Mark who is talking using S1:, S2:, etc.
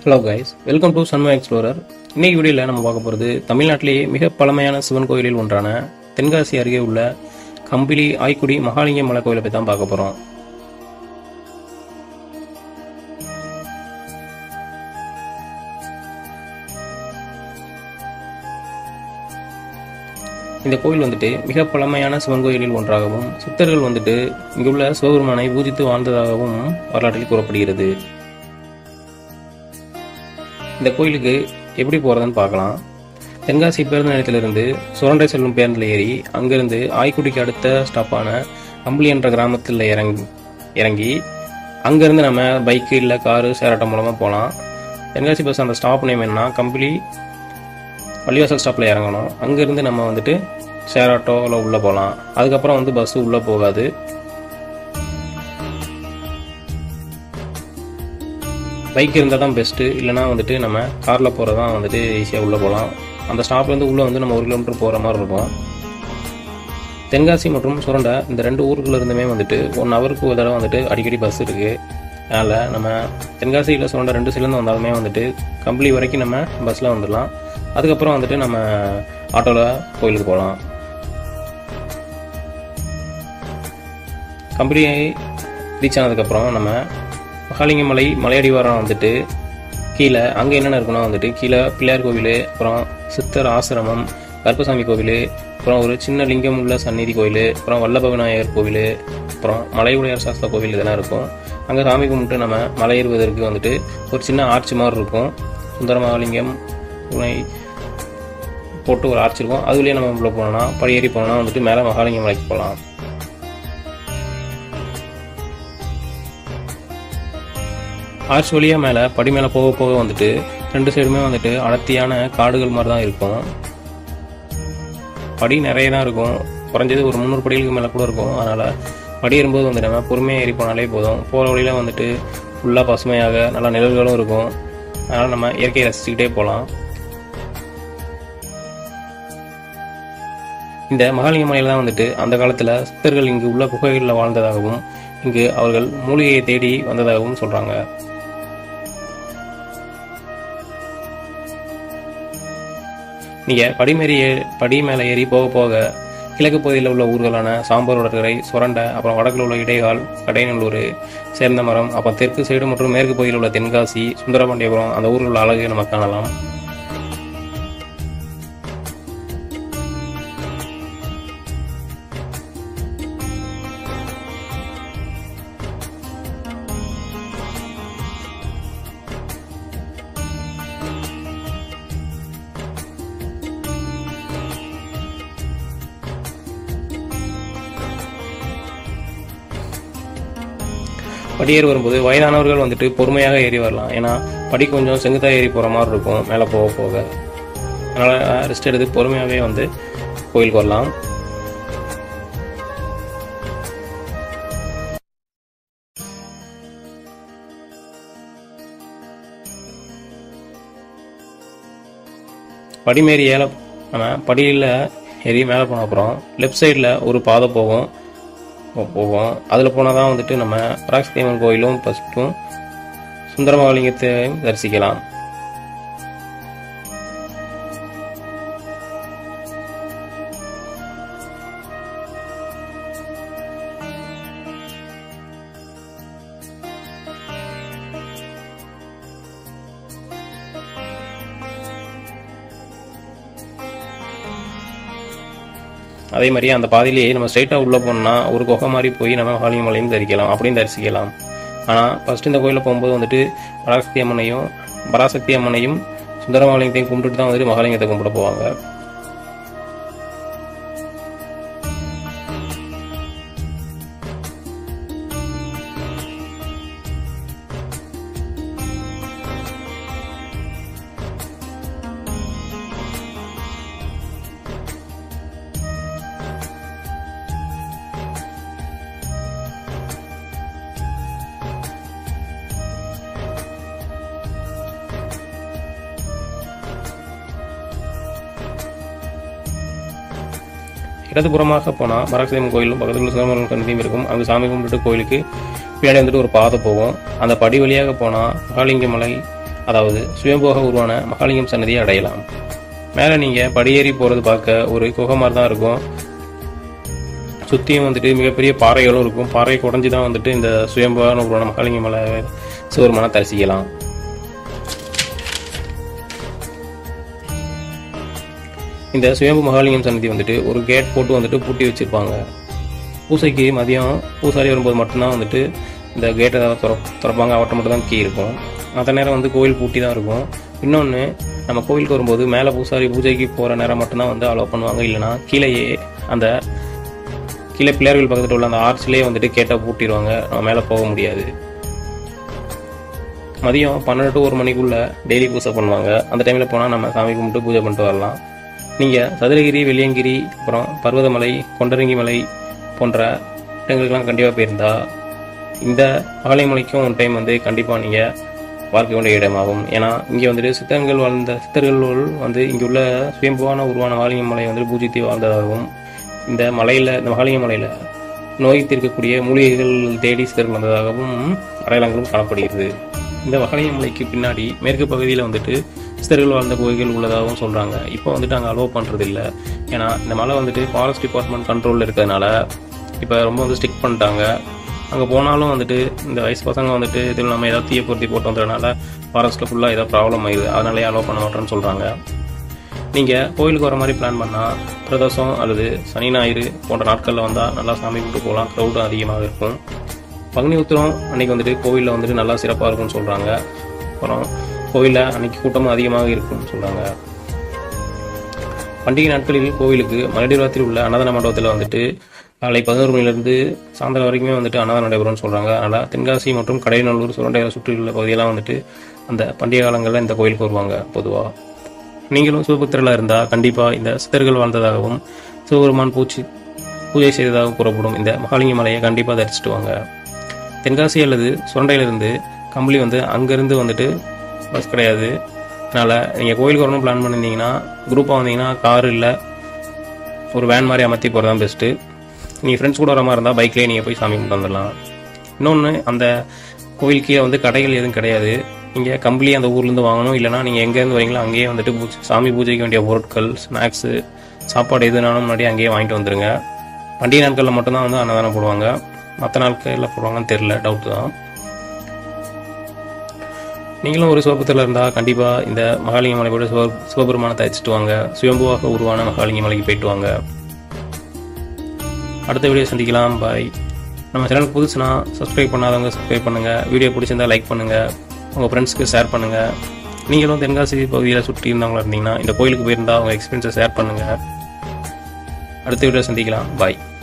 S1: Hello guys, welcome to சன்மா explorer. இன்னைக்கு வீடியோவில் நம்ம பார்க்க போகிறது தமிழ்நாட்டிலேயே மிக பழமையான சிவன் கோயிலில் ஒன்றான தென்காசி அருகே உள்ள கம்பிலி ஆய்க்குடி மகாலிங்க மலை கோயிலை பற்றி தான் பார்க்க போகிறோம். இந்த கோயில் மிக பழமையான சிவன் கோயிலில் ஒன்றாகவும் சித்தர்கள் இங்குள்ள சிவபெருமானை பூஜித்து வாழ்ந்ததாகவும் வரலாற்றில் கூறப்படுகிறது. இந்த கோயிலுக்கு எப்படி போறதுன்னு பார்க்கலாம். தென்காசி பேருந்து நிலையத்திலிருந்து சுரண்டை செல்லும் பேருந்தில் ஏறி அங்கிருந்து ஆய்க்குடிக்கு அடுத்த ஸ்டாப்பான கம்பிலி என்ற கிராமத்தில் இறங்கி அங்கிருந்து நம்ம பைக்கு இல்லை காரு சேராட்டம் மூலமாக போகலாம். தென்காசி பஸ் அந்த ஸ்டாப் நேம் என்ன, கம்பிலி பள்ளிவாசல் ஸ்டாப்பில் இறங்கணும். அங்கேருந்து நம்ம ஷேர் ஆட்டோவில் உள்ளே போகலாம். அதுக்கப்புறம் பஸ்ஸு உள்ளே போகாது. பைக் இருந்தால் தான் பெஸ்ட்டு, இல்லைனா நம்ம காரில் போகிறது தான் ஈஸியாக உள்ளே போகலாம். அந்த ஸ்டாப்லேருந்து உள்ளே நம்ம 1 கிலோமீட்டர் போகிற மாதிரி இருக்கும். தென்காசி மற்றும் சுரண்டை இந்த 2 ஊருக்குள்ள இருந்துமே 1 ஹவருக்கு ஒரு தடவை அடிக்கடி பஸ் இருக்குது. அதனால் நம்ம தென்காசியில் சுரண்டை 2 சைட்லேருந்து வந்தாலுமே கம்பிலி வரைக்கும் நம்ம பஸ்ஸில் வந்துடலாம். அதுக்கப்புறம் நம்ம ஆட்டோவில் கோயிலுக்கு போகலாம். கம்பிலியை ரீச் ஆனதுக்கப்புறம் நம்ம மகாலிங்க மலையடிவாரம் கீழே அங்கே என்னென்ன இருக்குன்னா கீழே பிள்ளையார் கோவில், அப்புறம் சித்தர் ஆசிரமம், கருப்பசாமி கோவில், அப்புறம் ஒரு சின்ன லிங்கம் உள்ள சந்நிதி கோவில், அப்புறம் வல்லப விநாயகர் கோவில், அப்புறம் மலையுடையார் சாஸ்திர கோவில் இதெல்லாம் இருக்கும். அங்கே சாமி கும்பிட்டு நம்ம மலை ஏறுவதற்கு ஒரு சின்ன ஆர்ச் மாதிரி இருக்கும். சுந்தர மகாலிங்கம் துணை போட்டு ஒரு ஆர்ச் இருக்கும். அதுலேயே நம்ம உள்ள போனோம்னா படியேறி போனோம்னா மேலே மகாலிங்க மலைக்கு போகலாம். ஆர்ச் வழியாக மேலே படி மேலே போக போக 2 சைடுமே அடர்த்தியான காடுகள் மாதிரி தான் இருக்கும். படி நிறைய தான் இருக்கும். குறைஞ்சது ஒரு 300 படிகளுக்கு மேலே கூட இருக்கும். அதனால் படி ஏறும்போது நம்ம பொறுமையாக ஏறி போனாலே போதும். போகிற வழியில் ஃபுல்லாக பசுமையாக நல்லா நிழல்களும் இருக்கும். அதனால் நம்ம இயற்கையை ரசிச்சுக்கிட்டே போகலாம். இந்த மகாலிங்க மலையில் தான் அந்த காலத்தில் சித்தர்கள் இங்கு உள்ள குகைகளில் வாழ்ந்ததாகவும் இங்கு அவர்கள் மூலிகையை தேடி வந்ததாகவும் சொல்கிறாங்க. நீங்கள் படி மேலே ஏறி போக போக கிழக்கு பகுதியில் உள்ள ஊர்களான சாம்பர் வடகரை, சுரண்டை, அப்புறம் வடக்கில் உள்ள இடைகால், கடைநல்லூர், சேர்ந்தமரம், அப்புறம் தெற்கு சைடு மற்றும் மேற்கு பகுதியில் உள்ள தென்காசி, சுந்தரபாண்டியபுரம் அந்த ஊரில் உள்ள அழகை நம்ம காணலாம். படியேறி வரும்போது வயதானவர்கள் பொறுமையாக ஏறி வரலாம். ஏன்னா படி கொஞ்சம் செங்குத்தாக ஏறி போகிற மாதிரி இருக்கும் மேலே போக போக. அதனால் ரெஸ்ட் எடுத்து பொறுமையாகவே கோயிலுக்கு வரலாம். படிமேறி நம்ம படியில் ஏறி மேலே போன அப்புறம் லெஃப்ட் சைடில் ஒரு பாதை போவோம். அதில் போனால் தான் நம்ம பராசக்தியம்மன் கோயிலும் ஃபஸ்ட்டும் சுந்தரமகாலிங்கத்தையும் தரிசிக்கலாம். அதே மாதிரி அந்த பாதையிலேயே நம்ம ஸ்ட்ரைட்டாக உள்ளே போனோம்னா ஒரு குகை மாதிரி போய் நம்ம மகாலிங்க மலையும் தரிசிக்கலாம். ஆனால் ஃபஸ்ட்டு இந்த கோயிலில் போகும்போது பராசக்தி அம்மனையும் சுந்தரமகாலிங்கத்தையும் கும்பிட்டுட்டு தான் மகாலிங்கத்தை கும்பிட போவாங்க. இடதுபுறமாக போனால் பராசக்தியம்மன் கோயிலும் பக்கத்தில் சிவபெருமான் சன்னதியும் இருக்கும். அங்கே சாமி கும்பிட்டு கோயிலுக்கு பின்னாடி ஒரு பாதை போகும். அந்த படி வழியாக போனால் மகாலிங்க மலை, அதாவது சுயம்புவாக உருவான மகாலிங்கம் சன்னதியை அடையலாம். மேலே நீங்கள் படியேறி போகிறது பார்க்க ஒரு குகை மாதிரி தான் இருக்கும். சுற்றியும் வந்துட்டு மிகப்பெரிய பாறைகளும் இருக்கும். பாறையை குறைஞ்சி தான் வந்துட்டு இந்த சுயம்புவான உருவான மகாலிங்க மலை சிவபெருமானை தரிசிக்கலாம். இந்த சுயம்பு மகாலிங்கம் சன்னதி வந்துட்டு ஒரு கேட் போட்டு வந்துட்டு பூட்டி வச்சுருப்பாங்க. பூசைக்கு மதியம் பூசாரி வரும்போது மட்டும்தான் வந்துட்டு இந்த கேட்டை திறப்பாங்க. அவட்ட மட்டும் தான் கீ இருக்கும். மற்ற நேரம் வந்து கோவில் பூட்டி தான் இருக்கும். இன்னொன்று, நம்ம கோவிலுக்கு வரும்போது மேலே பூசாரி பூஜைக்கு போகிற நேரம் மட்டும்தான் வந்து அலோவ் பண்ணுவாங்க. இல்லைனா கீழே பிள்ளையார்கள் பக்கத்தில் உள்ள அந்த ஆர்ச்சிலே வந்துட்டு கேட்டை பூட்டிடுவாங்க. நம்ம மேலே போக முடியாது. மதியம் 12 to 1 மணிக்குள்ளே டெய்லி பூஜை பண்ணுவாங்க. அந்த டைமில் போனால் நம்ம சாமி கும்பிட்டு பூஜை பண்ணிட்டு வரலாம். நீங்கள் சதுரகிரி, வெள்ளியங்கிரி, அப்புறம் பர்வதமலை, கொண்டரங்கி மலை போன்ற இடங்களுக்கெல்லாம் கண்டிப்பாக போயிருந்தா இந்த மகாலிங்கமலைக்கும் ஒரு டைம் வந்து கண்டிப்பாக நீங்கள் பார்க்க வேண்டிய இடமாகும். ஏன்னா இங்கே வந்துட்டு சித்தர்கள் வந்து இங்கே உள்ள சுயம்புவான உருவான மகாலிங்கமலை வந்து பூஜித்து வாழ்ந்ததாகவும், இந்த மகாலிங்க மலையில் நோய் தீர்க்கக்கூடிய மூலிகைகள் தேடி சித்தர்கள் வந்ததாகவும் அடையாளங்களும் காணப்படுகிறது. இந்த மகாலிங்க மலைக்கு பின்னாடி மேற்கு பகுதியில் வந்துட்டு சித்தர்கள் வாழ்ந்த கோயில்கள் உள்ளதாகவும் சொல்கிறாங்க. இப்போ வந்துட்டு அங்கே அலோவ் பண்ணுறது இல்லை. ஏன்னா இந்த மலை வந்துட்டு ஃபாரஸ்ட் டிபார்ட்மெண்ட் கண்ட்ரோலில் இருக்கிறதுனால இப்போ ரொம்ப வந்து ஸ்ட்ரிக்ட் பண்ணிட்டாங்க. அங்கே போனாலும் வந்துட்டு இந்த வயசு பசங்க வந்துட்டு இதில் நம்ம ஏதாவது தீய பொருத்தி போட்டு வந்ததுனால ஃபாரஸ்ட்டில் ஃபுல்லாக ஏதாவது ப்ராப்ளம் ஆயிடுது. அதனாலே அலோவ் பண்ண மாட்டேன்னு சொல்கிறாங்க. நீங்கள் கோயிலுக்கு வர மாதிரி பிளான் பண்ணால் பிரதோஷம் அல்லது சனி ஞாயிறு போன்ற நாட்களில் வந்தால் நல்லா சாமி கும்பிட்டு போகலாம். க்ரௌடும் அதிகமாக இருக்கும். பங்குனி உத்திரம் அன்றைக்கி வந்துட்டு கோவிலில் வந்துட்டு நல்லா சிறப்பாக இருக்கும்னு சொல்கிறாங்க. அப்புறம் கோவிலில் அன்றைக்கி கூட்டமும் அதிகமாக இருக்கும்னு சொல்கிறாங்க. பண்டிகை நாட்களில் கோவிலுக்கு மலையடிவாரத்தில் உள்ள அன்னதான மண்டபத்தில் வந்துட்டு காலை 11 மணிலேருந்து சாயந்தரம் வரைக்குமே வந்துட்டு அன்னதானம் நடைபெறும்னு சொல்கிறாங்க. அதனால் தென்காசி மற்றும் கடையநல்லூர், சுரண்டையில் சுற்றியுள்ள பகுதியெல்லாம் வந்துட்டு அந்த பண்டிகை காலங்களில் இந்த கோயிலுக்கு வருவாங்க. பொதுவாக நீங்களும் சிவபக்தர்களாக இருந்தால் கண்டிப்பாக இந்த சித்தர்கள் வாழ்ந்ததாகவும் சிவபெருமான் பூஜை செய்ததாகவும் கூறப்படும் இந்த மகாலிங்க மலையை கண்டிப்பாக தரிசிட்டு வாங்க. தென்காசி அல்லது சுரண்டையிலிருந்து கம்பளி வந்து அங்கேருந்து வந்துட்டு பஸ் கிடையாது. அதனால் நீங்கள் கோயிலுக்கு வரணும் பிளான் பண்ணியிருந்தீங்கன்னா குரூப்பாக வந்தீங்கன்னா கார் இல்லை ஒரு வேன் மாதிரி அமர்த்தி போகிறது தான் பெஸ்ட்டு. நீங்கள் ஃப்ரெண்ட்ஸ் கூட வர மாதிரி இருந்தால் பைக்லேயே நீங்கள் போய் சாமி கும்பிட்டு வந்துடலாம். இன்னொன்று, அந்த கோயில் கீழே வந்து கடைகள் எதுவும் கிடையாது. நீங்கள் கம்பளி அந்த ஊர்லேருந்து வாங்கணும். இல்லைனா நீங்கள் எங்கேருந்து வரீங்களோ அங்கேயே வந்துட்டு சாமி பூஜைக்கு வேண்டிய பொருட்கள், ஸ்நாக்ஸு, சாப்பாடு எதுனாலும் முன்னாடி அங்கேயே வாங்கிட்டு வந்துடுங்க. பண்டிகை நாட்களில் மட்டும்தான் வந்து அன்னதானம் போடுவாங்க. மற்ற நாட்களில் போடுவாங்கன்னு தெரில, டவுட்டு தான். நீங்களும் ஒரு சிவபக்தரில் இருந்தால் கண்டிப்பாக இந்த மகாலிங்க மலை போய்ட்டு சிவபெருமானை தரிச்சிட்டு வாங்க. சுயம்புவாக உருவான மகாலிங்க மலைக்கு போயிட்டு வாங்க. அடுத்த வீடியோ சந்திக்கலாம். பாய். நம்ம சேனலுக்கு புதுசுனா சப்ஸ்கிரைப் பண்ணாதவங்க சப்ஸ்கிரைப் பண்ணுங்கள். வீடியோ பிடிச்சிருந்தால் லைக் பண்ணுங்கள். உங்கள் ஃப்ரெண்ட்ஸ்க்கு ஷேர் பண்ணுங்கள். நீங்களும் தென்காசி பகுதியில் சுற்றி இருந்தவங்களா இருந்தீங்கன்னா இந்த கோயிலுக்கு போயிருந்தால் உங்கள் எக்ஸ்பீரியன்ஸை ஷேர் பண்ணுங்கள். அடுத்த வீடியோ சந்திக்கலாம். பாய்.